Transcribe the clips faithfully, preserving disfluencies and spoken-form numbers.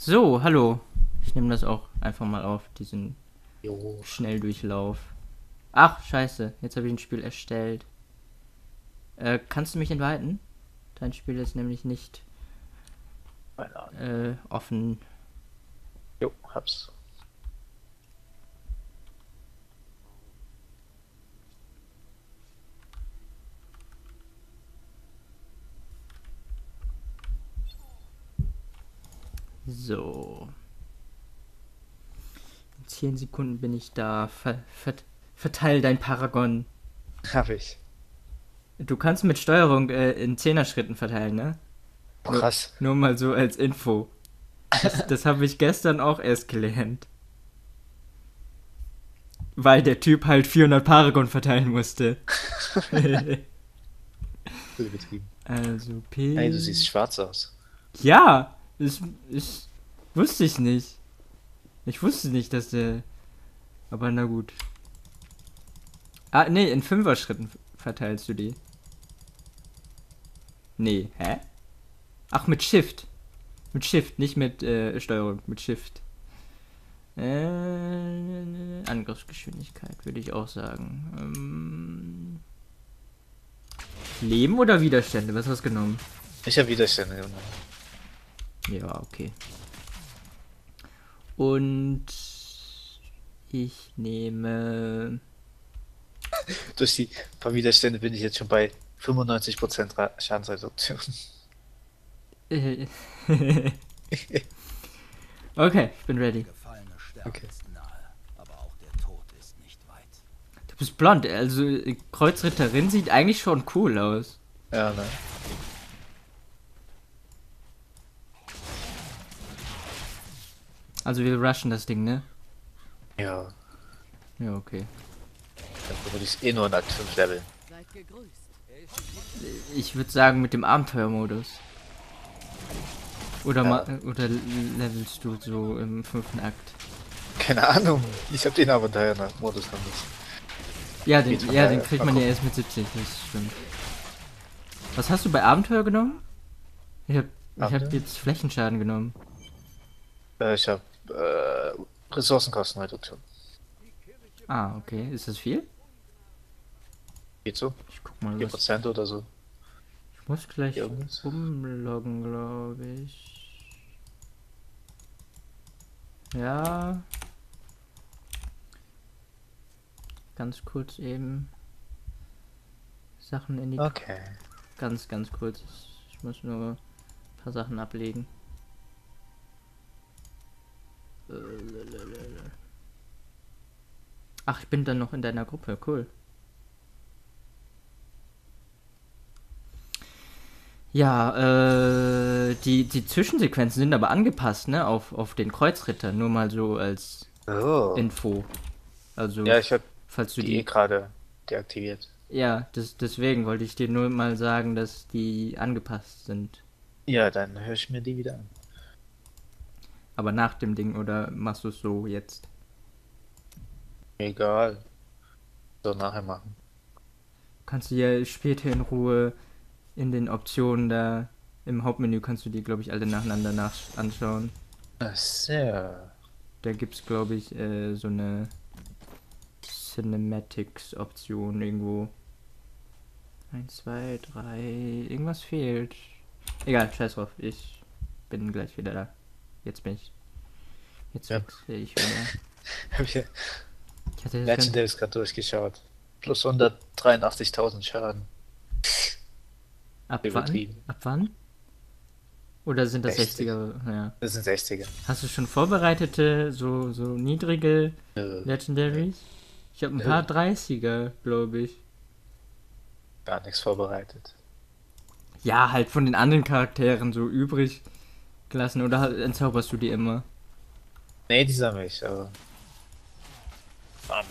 So, hallo. Ich nehme das auch einfach mal auf, diesen Jo. Schnelldurchlauf. Ach, scheiße. Jetzt habe ich ein Spiel erstellt. Äh, kannst du mich inviten? Dein Spiel ist nämlich nicht Keine Ahnung. äh, offen. Jo, hab's. So. In zehn Sekunden bin ich da. Ver ver verteil dein Paragon. Hab ich. Du kannst mit Steuerung äh, in Zehner-Schritten verteilen, ne? Oh, Nur, krass. nur mal so als Info. Das, das habe ich gestern auch erst gelernt. Weil der Typ halt vierhundert Paragon verteilen musste. Gut übertrieben. Also Ey, P. du siehst schwarz aus. Ja, das, ich wusste ich nicht. Ich wusste nicht, dass der. Aber na gut. Ah, nee, in Fünfer-Schritten verteilst du die. Nee, hä? Ach, mit Shift. Mit Shift, nicht mit äh, Steuerung, mit Shift. Äh, Angriffsgeschwindigkeit, würde ich auch sagen. Ähm, Leben oder Widerstände? Was hast du genommen? Ich hab Widerstände genommen. Ja, okay. Und ich nehme. Durch die paar Widerstände bin ich jetzt schon bei fünfundneunzig Prozent Ra- Schadensreduktion. Äh, okay, ich bin ready. Der gefallene Stern Okay. ist nahe, aber auch der Tod ist nicht weit. Du bist blond, also äh, Kreuzritterin sieht eigentlich schon cool aus. Ja, ne? Also wir rushen das Ding, ne? Ja. Ja, okay. Dann würde ich eh nur in Akt fünf leveln. Seid gegrüßt. Ich würde sagen mit dem Abenteuermodus. Oder, Ja. ma oder levelst du so im fünften Akt? Keine Ahnung. Ich hab den Abenteuer-Modus noch nicht. Ja, den, Geht von ja, daher, den kriegt mal man ja gucken. erst mit siebzig, das stimmt. Was hast du bei Abenteuer genommen? Ich hab, ich hab Abenteuer? jetzt Flächenschaden genommen. Äh, ich hab äh, Ressourcenkostenreduktion. Ah, okay. Ist das viel? Geht so? Ich guck mal, vier was. Prozent oder so. Ich muss gleich Irgendwas. umloggen, glaube ich. Ja. Ganz kurz eben. Sachen in die. Okay. Ganz, ganz kurz. Ich muss nur ein paar Sachen ablegen. Ach, ich bin dann noch in deiner Gruppe. Cool. Ja, äh, die, die Zwischensequenzen sind aber angepasst, ne, auf, auf den Kreuzritter. Nur mal so als Oh. Info. Also, Ja, ich hab falls du die eh die. gerade deaktiviert. Ja, das, deswegen wollte ich dir nur mal sagen, dass die angepasst sind. Ja, dann höre ich mir die wieder an. Aber nach dem Ding oder machst du es so jetzt? Egal. So nachher machen. Kannst du ja später in Ruhe in den Optionen da im Hauptmenü kannst du die, glaube ich, alle nacheinander nach anschauen. Ach so. Da gibt's, glaube ich, äh, so eine Cinematics-Option irgendwo. Eins, zwei, drei. Irgendwas fehlt. Egal, scheiß drauf. Ich bin gleich wieder da. Jetzt bin ich. Jetzt Ja. wechsle ich wieder. Hab ich ja Ich hatte das ganz, Legendaries gerade durchgeschaut. Plus hundertdreiundachtzigtausend Schaden. ab wann? Übertrieben. Ab wann? Oder sind das sechzig. sechziger? Ja. Das sind sechziger. Hast du schon vorbereitete, so, so niedrige Nö, Legendaries? Ich habe ein Nö. paar dreißiger, glaube ich. gar nichts vorbereitet. Ja, halt von den anderen Charakteren so übrig gelassen. Oder halt entzauberst du die immer? Nee, die sammle ich, aber. Mann.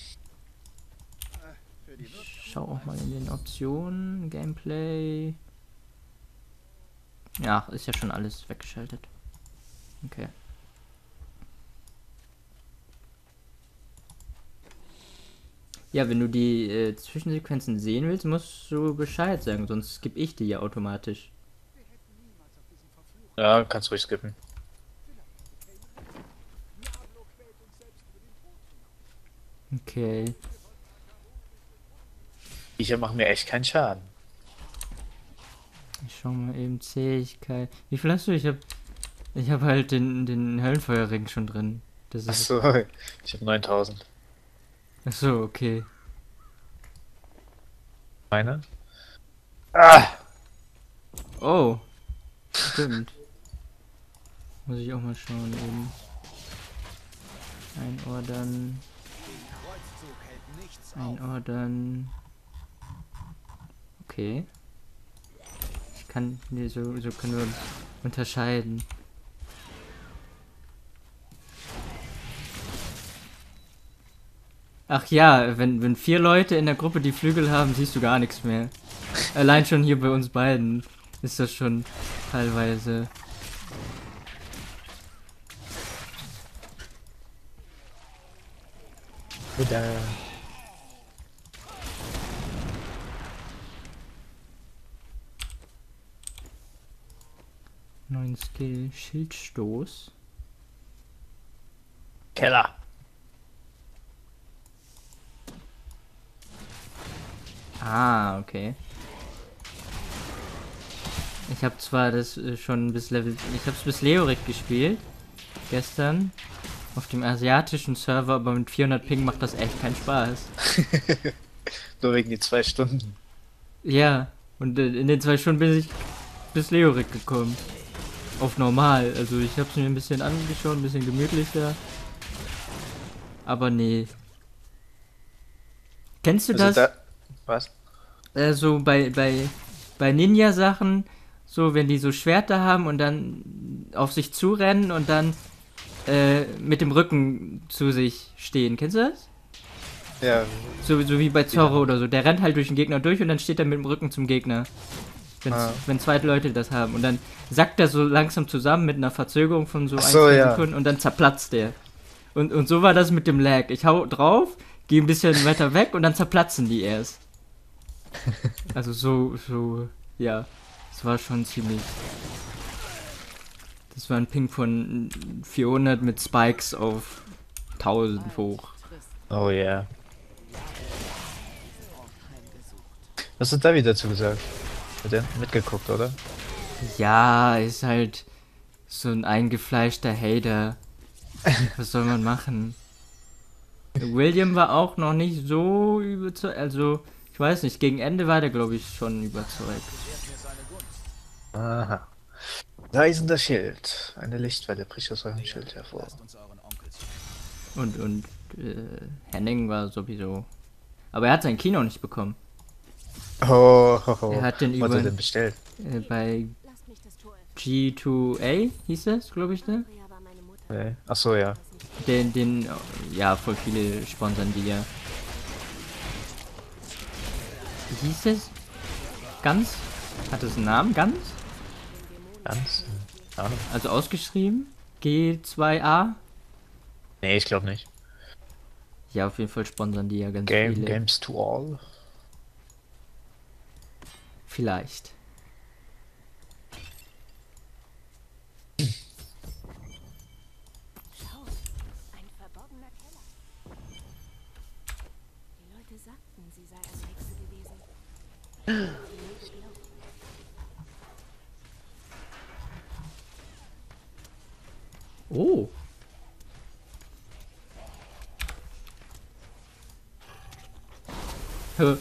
Ich schau auch mal in den Optionen. Gameplay. Ja, ist ja schon alles weggeschaltet. Okay. Ja, wenn du die äh, Zwischensequenzen sehen willst, musst du Bescheid sagen, sonst skippe ich die ja automatisch. Ja, kannst ruhig skippen. Okay. Ich machen mir echt keinen Schaden. Ich schau mal eben Zähigkeit. Wie viel hast du? Ich hab. Ich hab halt den, den Höllenfeuerring schon drin. Das ist. Achso, ich habe neuntausend. Achso, okay. Meine? Ah! Oh. Stimmt. Muss ich auch mal schauen eben. Einordern. Kreuzzug hält nichts auf. Einordern. Okay. Ich kann. Nee, so, so können wir uns unterscheiden. Ach ja, wenn, wenn vier Leute in der Gruppe die Flügel haben, siehst du gar nichts mehr. Allein schon hier bei uns beiden ist das schon teilweise. Wieder. Neuen Skill, Schildstoß. Keller. Ah, okay. Ich habe zwar das äh, schon bis Level... Ich habe es bis Leorik gespielt. Gestern. Auf dem asiatischen Server, aber mit vierhundert Ping macht das echt keinen Spaß. Nur wegen die zwei Stunden. Ja, und äh, in den zwei Stunden bin ich bis Leorik gekommen. Auf normal. Also ich habe es mir ein bisschen angeschaut, ein bisschen gemütlicher. Aber nee. Kennst du Also das? da, was? Äh, so bei, bei, bei Ninja-Sachen, so wenn die so Schwerter haben und dann auf sich zurennen und dann äh, mit dem Rücken zu sich stehen. Kennst du das? Ja, So, so wie bei Zorro Ja. oder so. Der rennt halt durch den Gegner durch und dann steht er mit dem Rücken zum Gegner. Wenn's, Ah. Wenn zwei Leute das haben. Und dann sackt er so langsam zusammen mit einer Verzögerung von so Ach ein, so, zwei ja. Sekunden und dann zerplatzt der. Und, und so war das mit dem Lag. Ich hau drauf, gehe ein bisschen weiter weg und dann zerplatzen die erst. Also so, so, ja. Das war schon ziemlich... Das war ein Ping von vierhundert mit Spikes auf tausend hoch. oh ja. Was hat David dazu gesagt? Hat er mitgeguckt, oder? Ja, ist halt so ein eingefleischter Hater. Was soll man machen? William war auch noch nicht so überzeugt. Also, ich weiß nicht, gegen Ende war der, glaube ich, schon überzeugt. Aha. Reisender Schild. Eine Lichtwelle bricht aus eurem Schild hervor. Lasst uns euren Onkel zu. Und, und äh, Henning war sowieso. Aber er hat sein Kino nicht bekommen. Oh, ho, ho. Er hat den Was hat er über denn bestellt? äh, bei Lasst mich das Tor öffnen. G zwei A hieß das, glaube ich, ne? Andrea war meine Mutter. Nee. Ach so, ja. Den, den, ja, voll viele sponsern die ja. Wie hieß es? Ganz? Hat es einen Namen? Ganz? Ganz? Keine Ahnung. Also ausgeschrieben? G zwei A? Nee, ich glaube nicht. Ja, auf jeden Fall sponsern die ja ganz Game, viele. Games to all. Vielleicht. Schau, ein verborgener Keller. Die Leute sagten, sie sei eine Hexe gewesen. Die nie geglaubt. Oh. Hä?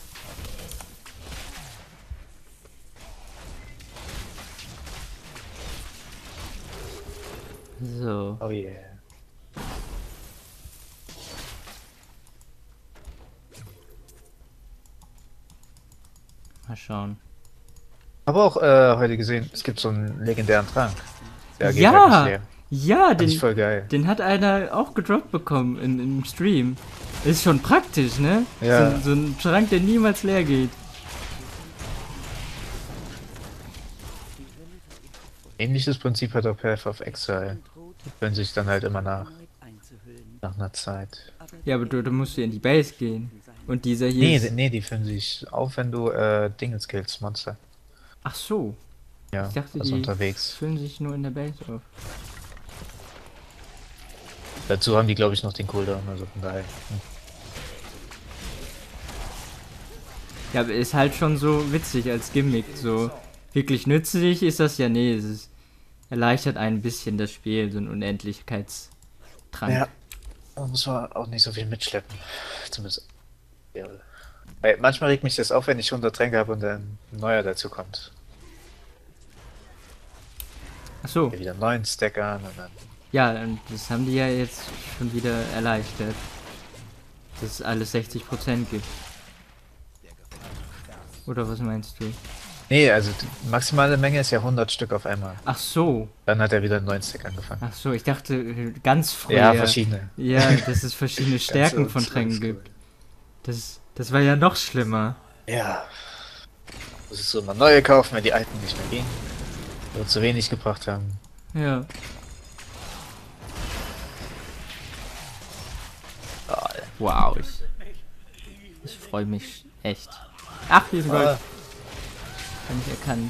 So. Oh yeah. Mal schauen. Habe auch äh, heute gesehen, es gibt so einen legendären Trank. Der geht Ja! halt nicht leer. Ja, Fand ich den, voll geil. den hat einer auch gedroppt bekommen in, im Stream. Ist schon praktisch, ne? Ja. So, so ein Schrank, der niemals leer geht. Ähnliches Prinzip hat auch Path of Exile. Wenn sich dann halt immer nach, nach einer Zeit. Ja, aber du, du musst ja in die Base gehen. Und dieser hier Nee, ist... die- nee, die füllen sich auf, wenn du äh, Dinge skillst, Monster. Ach so. Ja, Ich dachte, also die unterwegs. füllen sich nur in der Base auf. Dazu haben die, glaube ich, noch den Cooldown, also von daher. Hm. Ja, aber ist halt schon so witzig als Gimmick. So wirklich nützlich ist das ja, nee, es ist, erleichtert ein bisschen das Spiel, so ein Unendlichkeitstrank. Ja. Da muss man auch nicht so viel mitschleppen. Zumindest. Ja. Weil manchmal regt mich das auf, wenn ich hundert Tränke habe und dann ein neuer dazu kommt. Achso, Ja, wieder einen neuen Stack an und dann. ja, und das haben die ja jetzt schon wieder erleichtert. Dass es alles sechzig Prozent gibt. Oder was meinst du? Nee, also die maximale Menge ist ja hundert Stück auf einmal. Ach so, Dann hat er wieder einen neuen Stack angefangen. ach so, ich dachte äh, ganz früher. Ja, verschiedene. Ja, dass es verschiedene Stärken Ganz von oldschool. Tränken gibt. Das, das war ja noch schlimmer. Ja. Muss es so immer neue kaufen, wenn die alten nicht mehr gehen. Oder zu wenig gebracht haben. Ja. Ah, Wow, ich, ich freue mich echt. Ach, hier ist ein Gold. ah, Hab ich erkannt.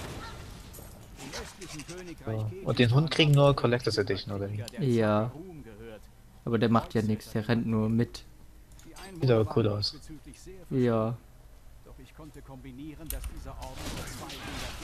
so. Und den Hund kriegen nur Collectors Edition, oder wie? Ja. Aber der macht ja nichts, der rennt nur mit. Sieht aber cool aus. Ja. Doch ich konnte kombinieren, dass dieser Orden vor zweihundert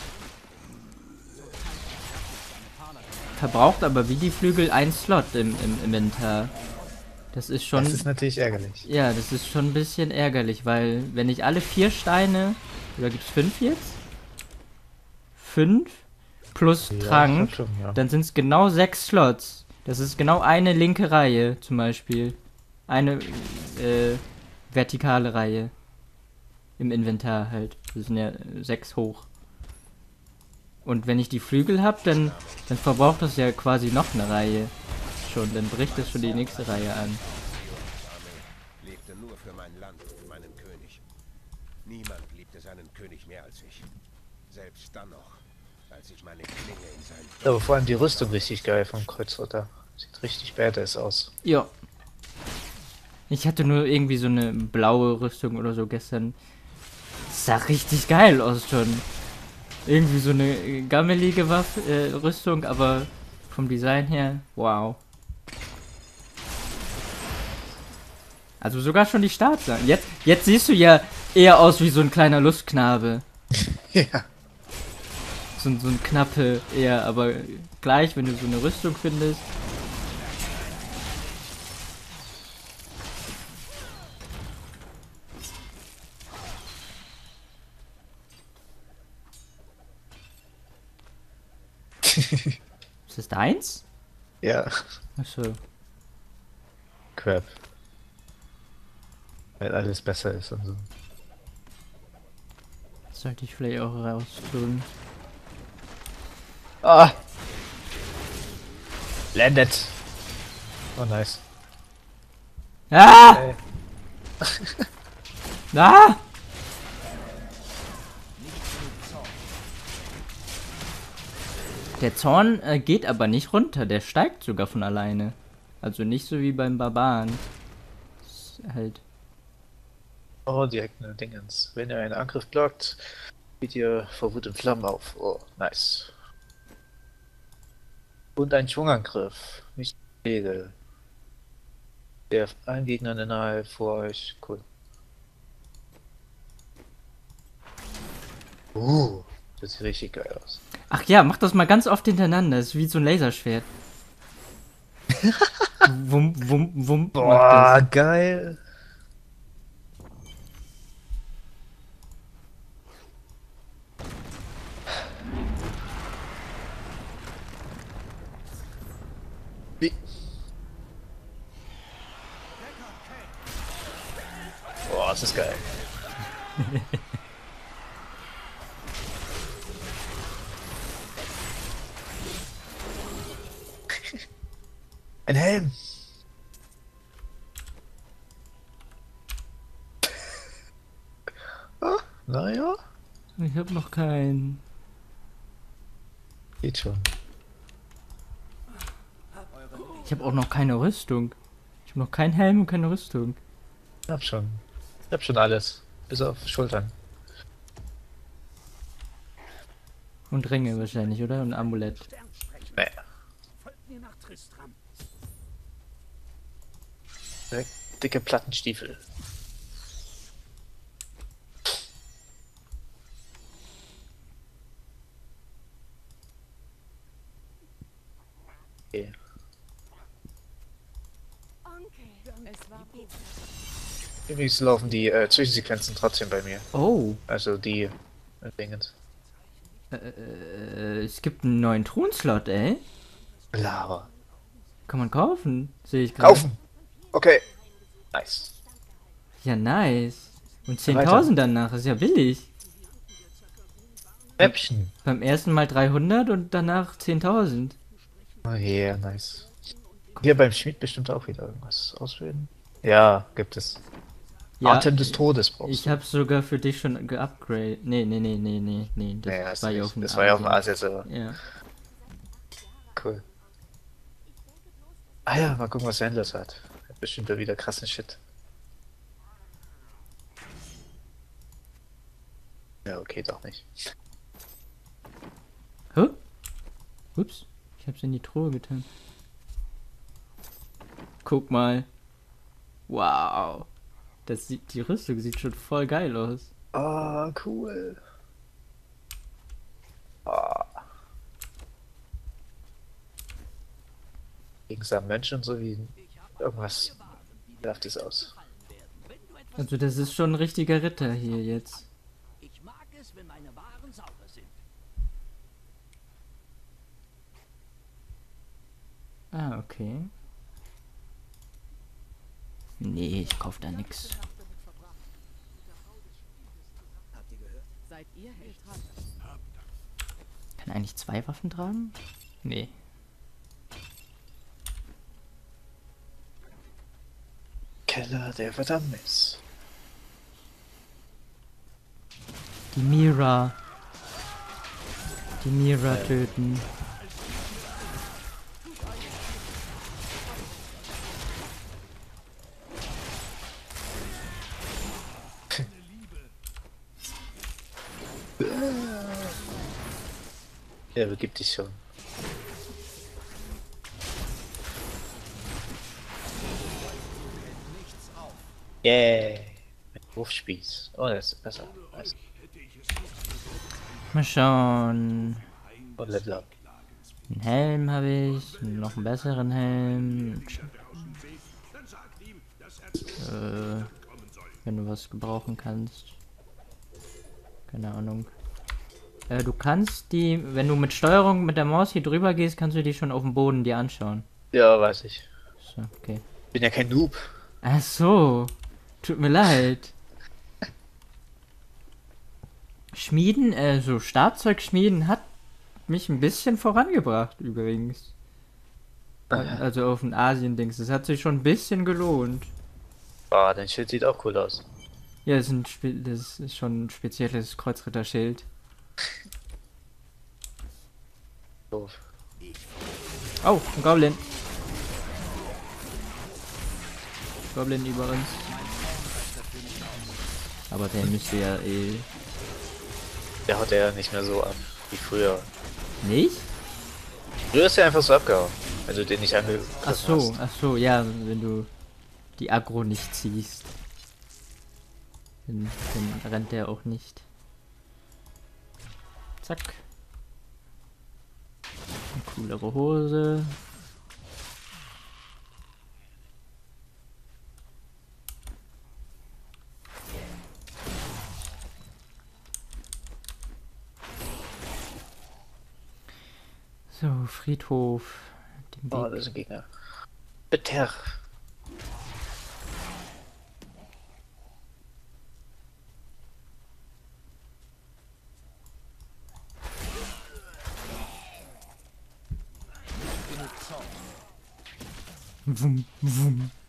Verbraucht aber wie die Flügel ein Slot im, im Inventar. Das ist schon. Das ist natürlich ärgerlich. Ja, das ist schon ein bisschen ärgerlich, weil wenn ich alle vier Steine. Oder gibt's fünf jetzt? Fünf plus Ja, ich Trank. glaub schon, ja. Dann sind es genau sechs Slots. Das ist genau eine linke Reihe zum Beispiel. Eine äh, vertikale Reihe. Im Inventar halt. Das sind ja äh, sechs hoch. Und wenn ich die Flügel habe, dann, dann verbraucht das ja quasi noch eine Reihe. Schon, dann bricht das schon die nächste Reihe an. lebte nur für mein Land und meinen König. Niemand liebte seinen König mehr als ich. Selbst dann noch, als ich meine Klinge in sein... Aber vor allem die Rüstung richtig geil vom Kreuzritter. Sieht richtig badass aus. Ja. Ich hatte nur irgendwie so eine blaue Rüstung oder so gestern. Das sah richtig geil aus schon. Irgendwie so eine gammelige Waffe, äh, Rüstung, aber vom Design her, wow. Also sogar schon die Startseite. Jetzt, jetzt siehst du ja eher aus wie so ein kleiner Lustknabe. Ja. So, ein- so ein Knappe eher, aber gleich, wenn du so eine Rüstung findest. Ist das deins? Ja. Achso. Crap. Weil alles besser ist und so. Das sollte ich vielleicht auch raustun. Ah! Landet! Oh nice. Ah! Ey. Ah! Der Zorn äh, geht aber nicht runter, der steigt sogar von alleine. Also nicht so wie beim Barbaren. Ist halt. Oh, direkt eine Dingens. Wenn ihr einen Angriff blockt, geht ihr vor Wut in Flammen auf. Oh, nice. Und ein Schwungangriff. Nicht Regel. Der allen Gegnern innerhalb vor euch. Cool. Uh, das sieht richtig geil aus. Ach ja, mach das mal ganz oft hintereinander. Das ist wie so ein Laserschwert. Wum, wum, wum. macht Boah, das. geil. Wie? Boah, das ist geil. Ein Helm. Ah, naja, Ich hab noch keinen. geht schon. Ich habe auch noch keine Rüstung. Ich habe noch keinen Helm und keine Rüstung. Ich hab schon. Ich hab schon alles. Bis auf Schultern. Und Ringe wahrscheinlich, oder? Und Amulett. Nee. Folgt mir nach Tristram. Direkt dicke Plattenstiefel. Okay. Onkel. Es war Pizza. Übrigens laufen die äh, Zwischensequenzen trotzdem bei mir. Oh. Also die äh, Dingens. Äh, äh, es gibt einen neuen Thronslot, ey. Lava. Kann man kaufen, sehe ich gerade. Kaufen! Okay. Nice. Ja, nice. Und Weiter. zehntausend danach, ist ja billig. Mäppchen. Beim ersten Mal dreihundert und danach zehntausend. Oh yeah, nice. Hier beim Schmied bestimmt auch wieder irgendwas auswählen. Ja, gibt es. Ja, Atem des Todes brauchst ich du. hab's sogar für dich schon geupgradet. Nee, nee, nee, nee, nee, nee. Das Nee, hast war du ja nicht. auf dem Das war ja auf dem Asien. Asia-Server. Ja. Cool. Ah ja, mal gucken, was Sanders hat. Hat bestimmt da wieder krassen Shit. Ja, okay, doch nicht. Hä? Ups, ich hab's in die Truhe getan. Guck mal. Wow. Das sieht, die Rüstung sieht schon voll geil aus. Ah, cool. Ah. Gegen so einen Menschen und so wie irgendwas werft es aus. Also das ist schon ein richtiger Ritter hier jetzt. Ich mag es, wenn meine Waren sauber sind. Ah, okay. Nee, ich kauf da nix. Seid ihr Held? Kann er eigentlich zwei Waffen tragen? Nee. Keller der Verdammnis. Die Mira. Die Mira töten. Ja, begib dich schon. Yeah. Mit Wurfspieß. Oh, das ist besser. Nice. Mal schauen. Und Level up. Einen Helm habe ich. Noch einen besseren Helm. Äh, wenn du was gebrauchen kannst. Keine Ahnung. Äh, du kannst die, wenn du mit Steuerung mit der Maus hier drüber gehst, kannst du die schon auf dem Boden dir anschauen. Ja, weiß ich. So, okay. Bin ja kein Noob. Ach so. Tut mir leid. Schmieden, äh, so Startzeugschmieden hat mich ein bisschen vorangebracht übrigens. Also auf den Asien-Dings. Das hat sich schon ein bisschen gelohnt. Ah, dein Schild sieht auch cool aus. Ja, das ist, ein Spe das ist schon ein spezielles Kreuzritterschild. Doof. Oh, ein Goblin. Goblin über uns. Aber der müsste ja eh... Der haut ja nicht mehr so ab wie früher. Nicht? Früher ist er einfach so abgehauen, wenn du den nicht angegriffen Ach so, hast. ach so, ja, wenn du die Aggro nicht ziehst. Dann, dann rennt der auch nicht. Zack. Eine coolere Hose. So, Friedhof. Den Oh, Weg. das ist ein Gegner. Bitter. Wum, wum.